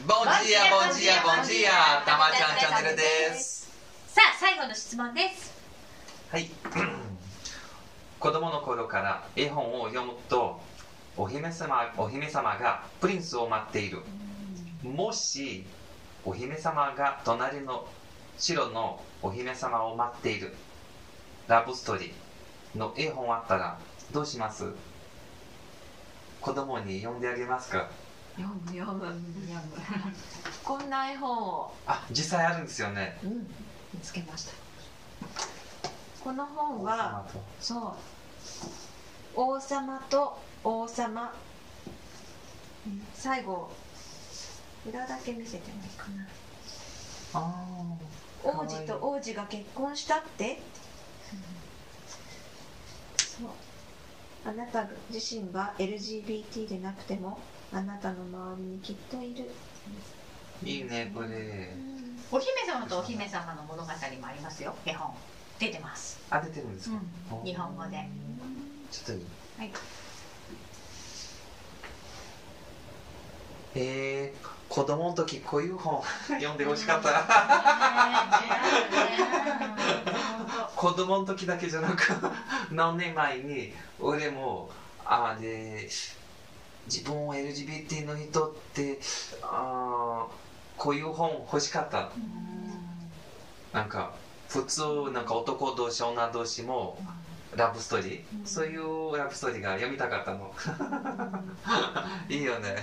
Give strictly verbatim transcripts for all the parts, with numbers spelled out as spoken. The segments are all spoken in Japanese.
ボンジアボンジアボンジア、たまちゃんチャンネルです。 さあ、最後の質問です。 はい。子供の頃から絵本を読むと、お姫様、お姫様がプリンスを待っている。もしお姫様が隣の城のお姫様を待っているラブストーリーの絵本あったらどうします？子供に読んであげますか？ 読む読む読むこんな絵本をあ、実際あるんですよね。 うん、見つけました。この本はそう王様と王様、最後裏だけ見せてもいいかな。 あ王子と王子が結婚したって、うん、そうあなた自身が エルジービーティー でなくてもあなたの周りにきっといる。 いいねこれ、うん、 お姫様とお姫様の物語もありますよ。絵本出てます。 あ、出てるんですか？ うん、日本語で。 ちょっといい？ はい。 えー、子供の時こういう本読んでほしかった。子供の時だけじゃなく何年前に俺もあで自分は エルジービーティー の人ってあこういう本欲しかった。なんか普通なんか男同士女同士もラブストーリー、うん、そういうラブストーリーが読みたかったの。いいよね。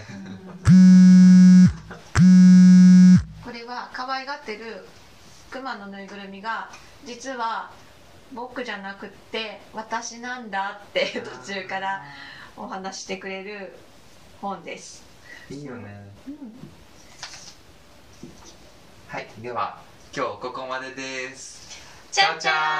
これは可愛がってるクマのぬいぐるみが実は僕じゃなくって私なんだって途中からお話してくれる本です。 いいよね、 うん、 はい、では今日ここまでです。 チャオチャオ。